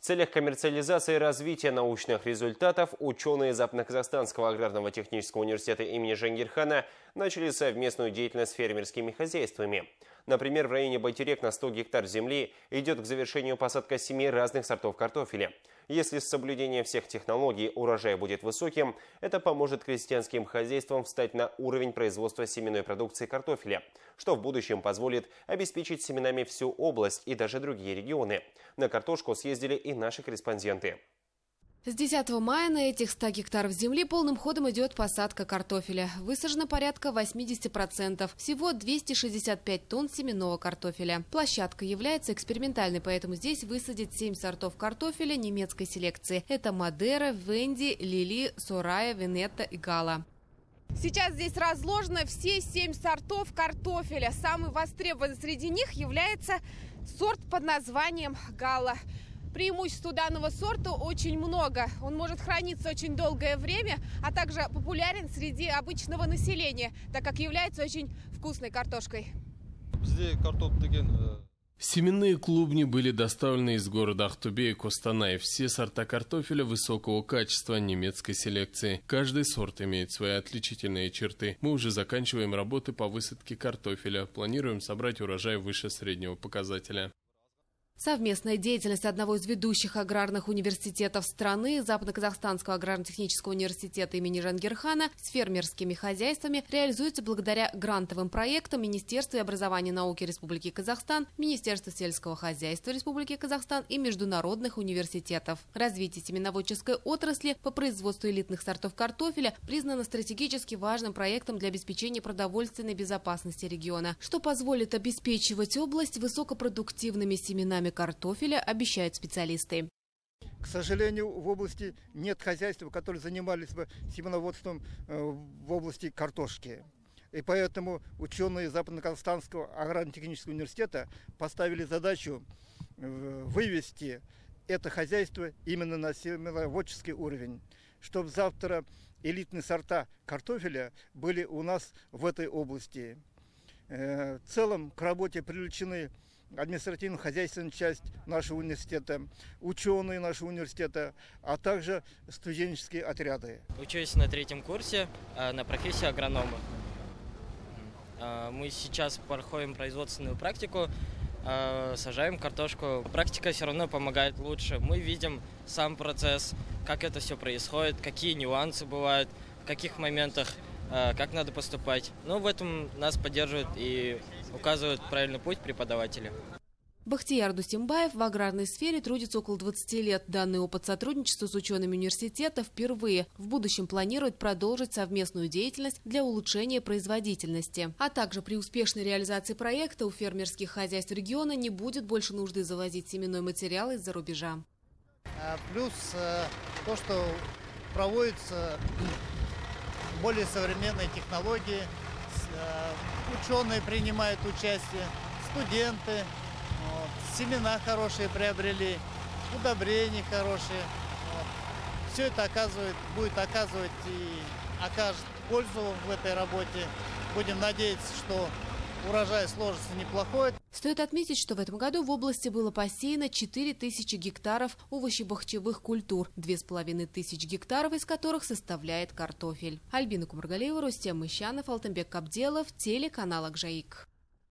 целях коммерциализации и развития научных результатов ученые Западно-Казахстанского аграрного технического университета имени Жангирхана начали совместную деятельность с фермерскими хозяйствами. Например, в районе Байтерек на 100 гектар земли идет к завершению посадка 7 разных сортов картофеля. Если с соблюдением всех технологий урожай будет высоким, это поможет крестьянским хозяйствам встать на уровень производства семенной продукции картофеля, что в будущем позволит обеспечить семенами всю область и даже другие регионы. На картошку съездили и наши корреспонденты. С 10 мая на этих 100 гектаров земли полным ходом идет посадка картофеля. Высажено порядка 80%. Всего 265 тонн семенного картофеля. Площадка является экспериментальной, поэтому здесь высадят 7 сортов картофеля немецкой селекции. Это Мадера, Венди, Лили, Сорая, Венетта и Гала. Сейчас здесь разложено все 7 сортов картофеля. Самый востребованный среди них является сорт под названием Гала. Преимуществ данного сорта очень много. Он может храниться очень долгое время, а также популярен среди обычного населения, так как является очень вкусной картошкой. Семенные клубни были доставлены из города Ахтубе и Костанай. Все сорта картофеля высокого качества немецкой селекции. Каждый сорт имеет свои отличительные черты. Мы уже заканчиваем работы по высадке картофеля. Планируем собрать урожай выше среднего показателя. Совместная деятельность одного из ведущих аграрных университетов страны, Западно-Казахстанского аграрно-технического университета имени Жангирхана, с фермерскими хозяйствами реализуется благодаря грантовым проектам Министерства образования и науки Республики Казахстан, Министерства сельского хозяйства Республики Казахстан и международных университетов. Развитие семеноводческой отрасли по производству элитных сортов картофеля признано стратегически важным проектом для обеспечения продовольственной безопасности региона, что позволит обеспечивать область высокопродуктивными семенами картофеля, обещают специалисты. К сожалению, в области нет хозяйств, которые занимались бы семеноводством в области картошки. И поэтому ученые Западно-Казахстанского аграрно-технического университета поставили задачу вывести это хозяйство именно на семеноводческий уровень, чтобы завтра элитные сорта картофеля были у нас в этой области. В целом к работе привлечены административно-хозяйственная часть нашего университета, ученые нашего университета, а также студенческие отряды. Учусь на 3-м курсе на профессию агронома. Мы сейчас проходим производственную практику, сажаем картошку. Практика все равно помогает лучше. Мы видим сам процесс, как это все происходит, какие нюансы бывают, в каких моментах как надо поступать. Но в этом нас поддерживают и указывают правильный путь преподаватели. Бахтияр Дусимбаев в аграрной сфере трудится около 20 лет. Данный опыт сотрудничества с учеными университета впервые. В будущем планирует продолжить совместную деятельность для улучшения производительности. А также при успешной реализации проекта у фермерских хозяйств региона не будет больше нужды завозить семенной материал из-за рубежа. Плюс то, что проводится более современные технологии, ученые принимают участие, студенты, семена хорошие приобрели, удобрения хорошие. Все это будет оказывать и окажет пользу в этой работе. Будем надеяться, что урожай сложится неплохой. Стоит отметить, что в этом году в области было посеяно 4000 гектаров овощебахчевых культур, 2500 гектаров из которых составляет картофель. Альбина Кумаргалиева, Рустем Мыщанов, Алтынбек Кабделов, телеканал Акжаик.